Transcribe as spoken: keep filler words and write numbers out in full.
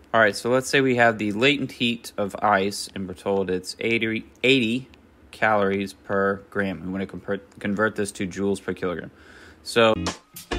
All right, so let's say we have the latent heat of ice, and we're told it's eighty, eighty calories per gram. We want to convert, convert this to joules per kilogram. So